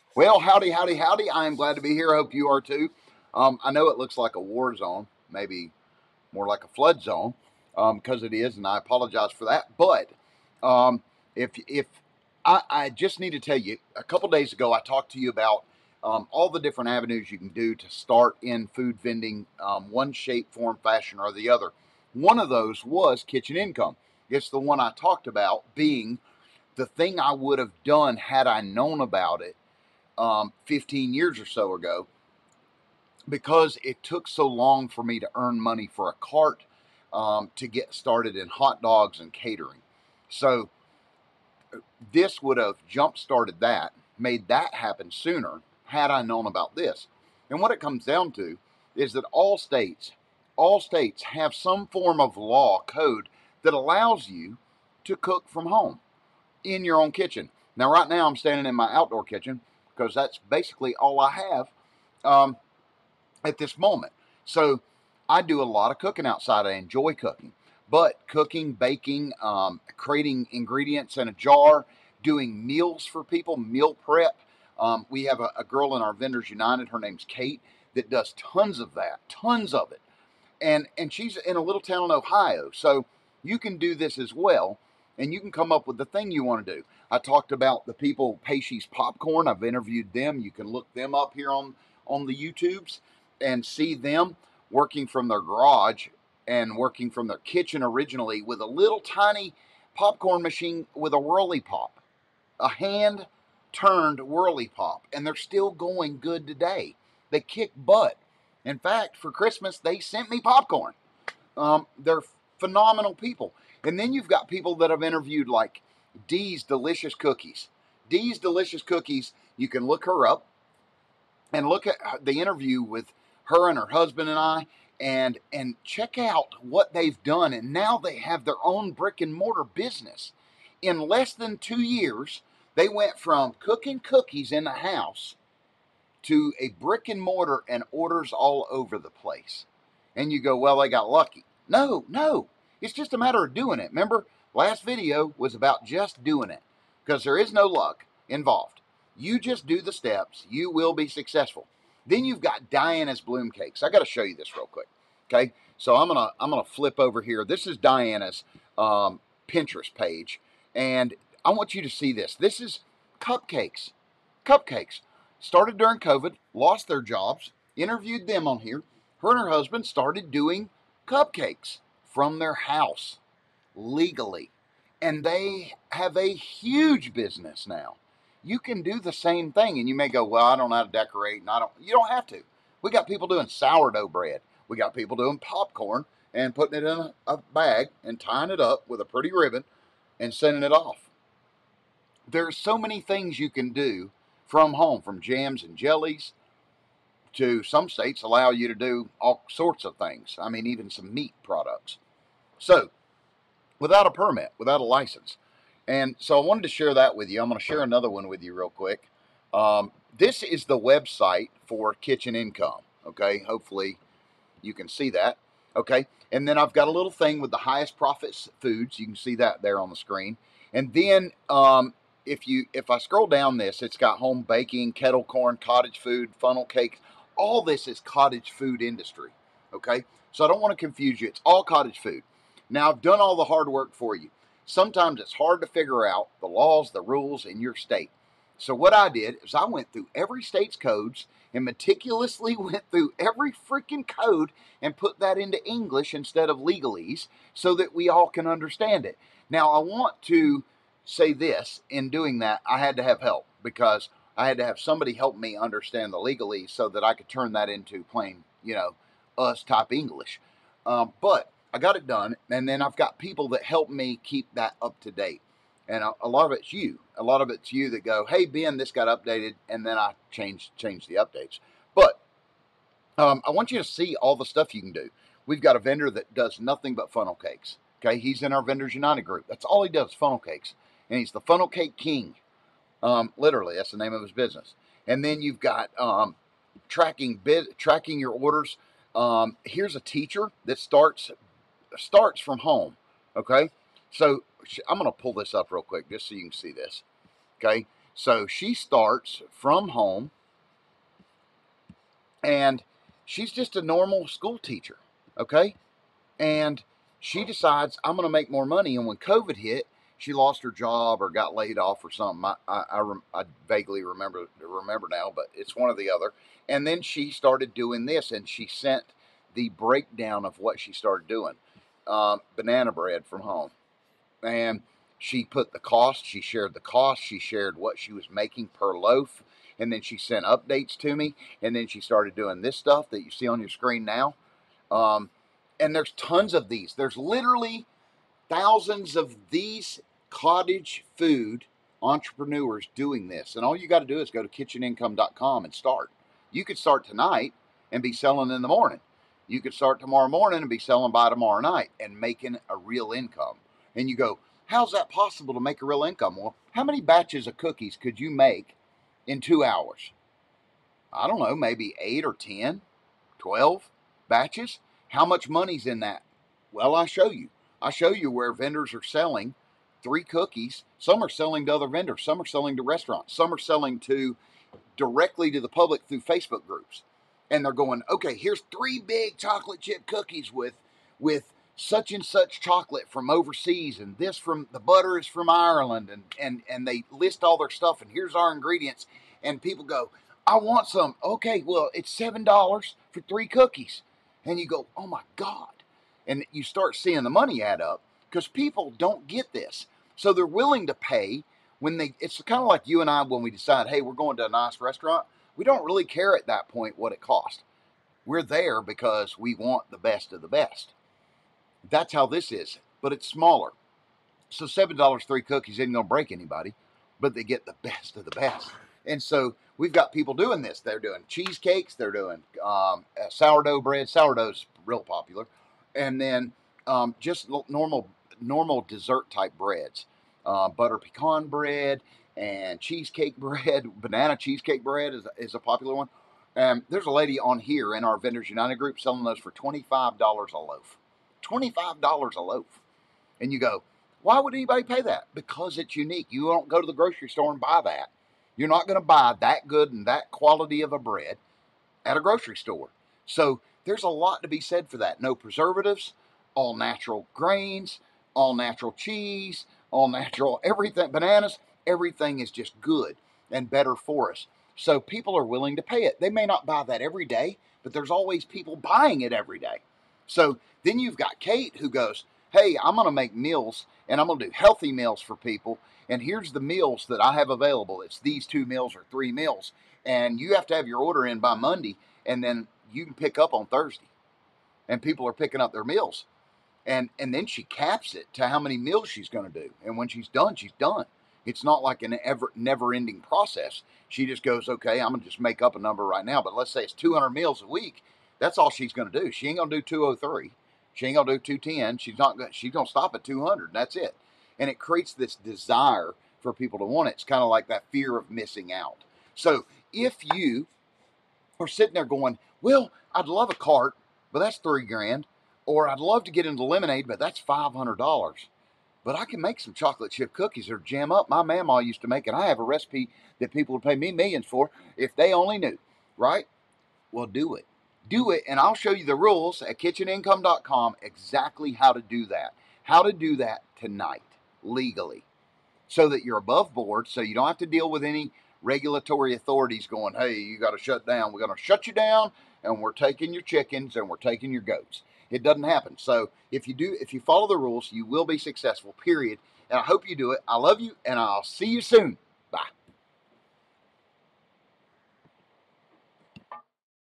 Well, howdy, howdy, howdy. I am glad to be here. I hope you are too. I know it looks like a war zone, maybe more like a flood zone, because it is, and I apologize for that. But if I just need to tell you, a couple days ago, I talked to you about all the different avenues you can do to start in food vending, one shape, form, fashion, or the other. One of those was kitchen income. It's the one I talked about being the thing I would have done had I known about it 15 years or so ago, because it took so long for me to earn money for a cart, to get started in hot dogs and catering. So this would have jump started that, made that happen sooner had I known about this. And what it comes down to is that all states have some form of law code that allows you to cook from home in your own kitchen. Now, right now, I'm standing in my outdoor kitchen because that's basically all I have um, at this moment. So I do a lot of cooking outside. I enjoy cooking, but cooking, baking, creating ingredients in a jar, doing meals for people, meal prep. We have a girl in our Vendors United. Her name's Kate that does tons of that, tons of it, and she's in a little town in Ohio. So you can do this as well, and you can come up with the thing you want to do. I talked about the people Pastries Popcorn. I've interviewed them. You can look them up here on the YouTubes and see them working from their garage and working from their kitchen originally with a little tiny popcorn machine with a whirly pop, a hand turned whirly pop, and they're still going good today. They kick butt. In fact, for Christmas, they sent me popcorn. They're phenomenal people. And then you've got people that I've interviewed like Dee's Delicious Cookies. Dee's Delicious Cookies, you can look her up and look at the interview with her and her husband and I, and check out what they've done. And now they have their own brick and mortar business. In less than 2 years, they went from cooking cookies in the house to a brick and mortar and orders all over the place. And you go, well, they got lucky. No, no. It's just a matter of doing it. Remember, last video was about just doing it, because there is no luck involved. You just do the steps. You will be successful. Then you've got Diana's Bloom Cakes. I got to show you this real quick. Okay, so I'm gonna flip over here. This is Diana's Pinterest page, and I want you to see this. This is cupcakes. Cupcakes. Started during COVID, lost their jobs, interviewed them on here. Her and her husband started doing cupcakes from their house legally. And they have a huge business now. You can do the same thing, and you may go, well, I don't know how to decorate, and you don't have to. We got people doing sourdough bread. We got people doing popcorn and putting it in a bag and tying it up with a pretty ribbon and sending it off. There's so many things you can do from home, from jams and jellies to some states allow you to do all sorts of things. I mean, even some meat products. So, without a permit, without a license. And so I wanted to share that with you. I'm going to share another one with you real quick. This is the website for Kitchen Income. Okay, hopefully you can see that. Okay, and then I've got a little thing with the highest profits foods. You can see that there on the screen. And then if I scroll down this, it's got home baking, kettle corn, cottage food, funnel cake. All this is cottage food industry. Okay, so I don't want to confuse you. It's all cottage food. Now, I've done all the hard work for you. Sometimes it's hard to figure out the laws, the rules in your state. So what I did is I went through every state's codes and meticulously went through every freaking code and put that into English instead of legalese so that we all can understand it. Now, I want to say this. In doing that, I had to have help, because I had to have somebody help me understand the legalese so that I could turn that into plain, us type English. But I got it done, and then I've got people that help me keep that up to date. And a lot of it's you. A lot of it's you that go, hey, Ben, this got updated, and then I change the updates. But I want you to see all the stuff you can do. We've got a vendor that does nothing but funnel cakes. Okay, he's in our Vendors United group. That's all he does, funnel cakes. And he's the funnel cake king. Literally, that's the name of his business. And then you've got tracking your orders. Here's a teacher that starts from home. Okay, so I'm going to pull this up real quick just so you can see this. Okay, So she starts from home, and she's just a normal school teacher, okay? And she decides, I'm going to make more money. And when COVID hit, she lost her job or got laid off or something. I vaguely remember now, but it's one or the other. And then she started doing this, and she sent the breakdown of what she started doing. Banana bread from home. And she put the cost, she shared the cost, she shared what she was making per loaf, and then she sent updates to me, and then she started doing this stuff that you see on your screen now. Um, and there's tons of these. There's literally thousands of these cottage food entrepreneurs doing this. And all you got to do is go to kitchenincome.com and start. You could start tonight and be selling in the morning. You could start tomorrow morning and be selling by tomorrow night and making a real income. And you go, how's that possible to make a real income? Well, how many batches of cookies could you make in 2 hours? I don't know, maybe 8 or 10, 12 batches. How much money's in that? Well, I show you. I show you where vendors are selling 3 cookies. Some are selling to other vendors. Some are selling to restaurants. Some are selling to directly to the public through Facebook groups. And they're going, okay, here's 3 big chocolate chip cookies with such and such chocolate from overseas, and this from the butter is from Ireland, and they list all their stuff, and here's our ingredients. And people go, I want some. Okay, well, it's $7 for 3 cookies. And you go, oh my God. And you start seeing the money add up because people don't get this. So they're willing to pay it's kind of like you and I when we decide, hey, we're going to a nice restaurant. We don't really care at that point what it costs. We're there because we want the best of the best. That's how this is, but it's smaller. So $7 3 cookies isn't going to break anybody, but they get the best of the best. And so we've got people doing this. They're doing cheesecakes. They're doing sourdough bread. Sourdough's real popular, and then just normal dessert type breads, butter pecan bread and cheesecake bread. Banana cheesecake bread is a popular one. There's a lady on here in our Vendors United group selling those for $25 a loaf. $25 a loaf. And you go, why would anybody pay that? Because it's unique. You don't go to the grocery store and buy that. You're not going to buy that good and that quality of a bread at a grocery store. So there's a lot to be said for that. No preservatives, all natural grains, all natural cheese, all natural everything, bananas, everything is just good and better for us. So people are willing to pay it. They may not buy that every day, but there's always people buying it every day. So then you've got Kate who goes, hey, I'm going to make meals and I'm going to do healthy meals for people. And here's the meals that I have available. It's these 2 meals or 3 meals. And you have to have your order in by Monday, and then you can pick up on Thursday. And people are picking up their meals. And then she caps it to how many meals she's going to do. And when she's done, she's done. It's not like an never-ending process. She just goes, okay, I'm going to just make up a number right now. But let's say it's 200 meals a week. That's all she's going to do. She ain't going to do 203. She ain't going to do 210. She's going to stop at 200. And that's it. And it creates this desire for people to want it. It's kind of like that fear of missing out. So if you are sitting there going, well, I'd love a cart, but that's $3,000. Or I'd love to get into lemonade, but that's $500. But I can make some chocolate chip cookies or jam up. My mama used to make it. I have a recipe that people would pay me millions for if they only knew, right? Well, do it. Do it, and I'll show you the rules at kitchenincome.com exactly how to do that. How to do that tonight, legally, so that you're above board, so you don't have to deal with any regulatory authorities going, hey, you got to shut down. We're going to shut you down, and we're taking your chickens, and we're taking your goats. It doesn't happen. So if you follow the rules, you will be successful, period. And I hope you do it. I love you, and I'll see you soon.